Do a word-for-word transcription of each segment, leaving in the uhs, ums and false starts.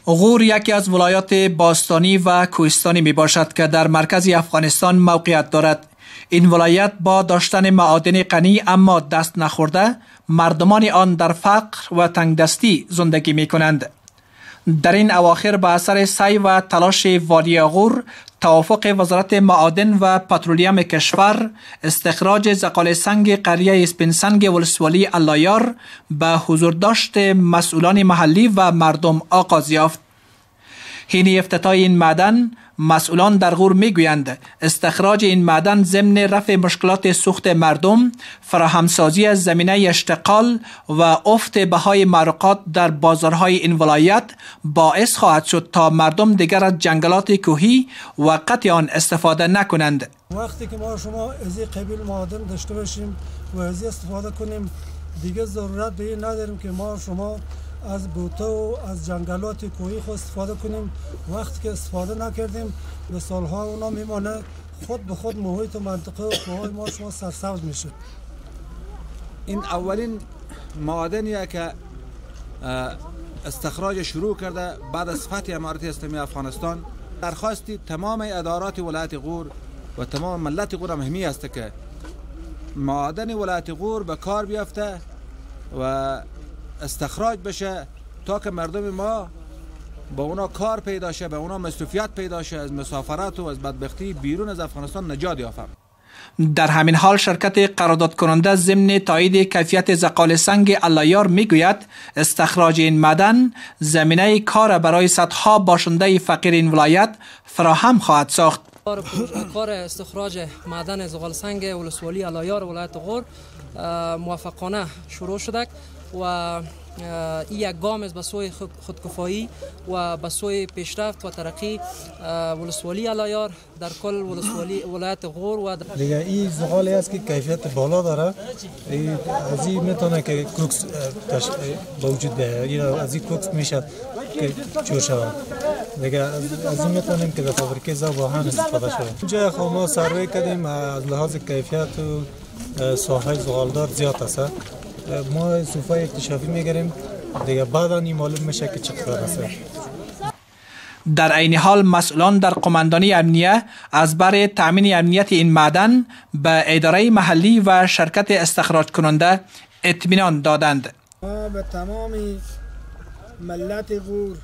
غور یکی از ولایات باستانی و کوهستانی می باشد که در مرکز افغانستان موقعیت دارد. این ولایت با داشتن معادن غنی اما دست نخورده، مردمان آن در فقر و تنگدستی زندگی می کنند. در این اواخر به اثر سعی و تلاش والی غور، توافق وزارت معادن و پترولیم کشور، استخراج زغال سنگ قریه اسپنسنگ ولسوالی اللایار به حضور داشت مسئولان محلی و مردم آغاز یافت. حین افتتاح این معدن، مسئولان در غور میگویند استخراج این معدن ضمن رفع مشکلات سوخت مردم، فراهمسازی از زمینه اشتغال و افت بهای معروقات در بازارهای این ولایت باعث خواهد شد تا مردم دیگر از جنگلات کوهی و قطع آن استفاده نکنند. وقتی که ما شما از این قبیل معادن داشته باشیم و از استفاده کنیم، دیگه ضرورت به این نداریم که ما شما از بوته و از جنگلات کوهی خود استفاده کنیم. وقتی که استفاده نکردیم به سالها اونا میمانه، خود به خود محیط و منطقه و کوههای ما شما سرسبز میشه. این اولین معادنیه که استخراج شروع کرده بعد از فتح امارت اسلامی افغانستان. درخواستی تمام ادارات ولایت غور و تمام ملت غور مهمی است که معادن ولایت غور به کار بیفته و استخراج بشه تا که مردم ما با اونا کار پیدا شه، به اونا مصروفیت پیدا شه، از مسافرت و از بدبختی بیرون از افغانستان نجات یافتند. در همین حال شرکت قرارداد کننده ضمن تایید کیفیت زغال سنگ اللایار میگوید استخراج این معدن زمینه کار برای صدها باشنده فقیر این ولایت فراهم خواهد ساخت. کار استخراج معدن زغال سنگ ولسوالی اللایار ولایت غور موفقانه شروع شده و این یک گام است به سوی خودکفایی و به سوی پیشرفت و ترقی ولسوالی اللایار در کل ولسوالی ولایت غور. و دیگه این زغالی است که کیفیت بالا داره، از این میتونه که کوکس با وجود بیاید، از این کوکس میشه که جور شود. دیگه از این میتونیم که در فابریکه ذوب آهن استفاده شود. اینجا خب ما سروی کردیم، از لحاظ کیفیت و ساحه زغالدار زیاد است. ما صفحه اکتشافی میگیریم دیگه بعدا این معلوم میشه که چقدر است. در عین حال مسئولان در قماندانی امنیه از بر تامین امنیت این معدن به اداره محلی و شرکت استخراج کننده اطمینان دادند. ما به تمام ملت غور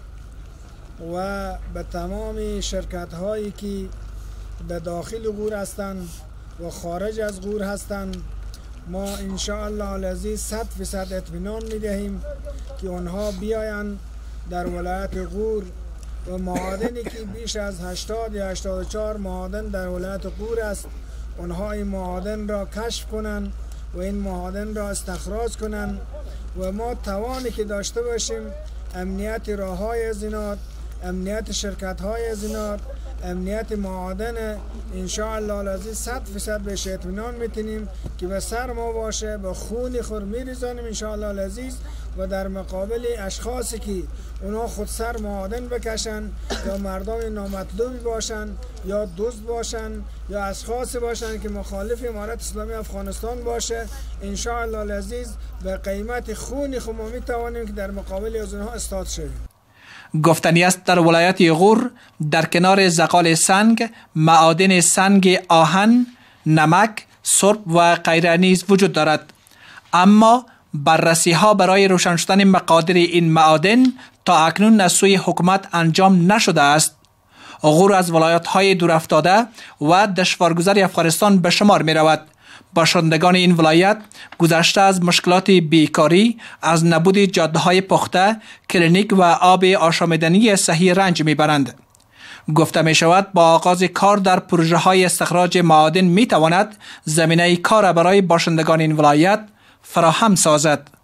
و به تمام شرکت هایی که به داخل غور هستند و خارج از غور هستند ما ان شاء الله العزیز صد فیصد اطمینان میدهیم که آنها بیاین در ولایت غور و معادنی که بیش از هشتاد یا هشتاد و چهار معادن در ولایت غور است، آنها این معادن را کشف کنند و این معادن را استخراج کنند و ما توانی که داشته باشیم امنیت راههای از اینات، امنیت شرکت های از اینات، امنیت معادن ان شاء الله العزیز صد فیصد بهش اطمینان میتونیم که به سر ما باشه، به خون خور میریزانیم ان شاء الله العزیز. و در مقابل اشخاصی که اونا خود سر معادن بکشن یا مردم نامطلوبی باشن یا دزد باشن یا اشخاصی باشن که مخالف امارت اسلامی افغانستان باشه، ان شاء الله العزیز به قیمت خون خود ما میتوانیم که در مقابل از اونها استاد شویم. گفتنی است در ولایت غور در کنار زغال سنگ، معادن سنگ آهن، نمک، سرب و غیره نیز وجود دارد، اما بررسی ها برای روشن شدن مقادیر این معادن تا اکنون از سوی حکومت انجام نشده است. غور از ولایت های دورافتاده و دشوارگذر افغانستان به شمار می رود. باشندگان این ولایت گذشته از مشکلات بیکاری، از نبود جاده های پخته، کلینیک و آب آشامیدنی صحی رنج می برند. گفته می شود با آغاز کار در پروژه های استخراج معادن می تواند زمینه کار برای باشندگان این ولایت فراهم سازد.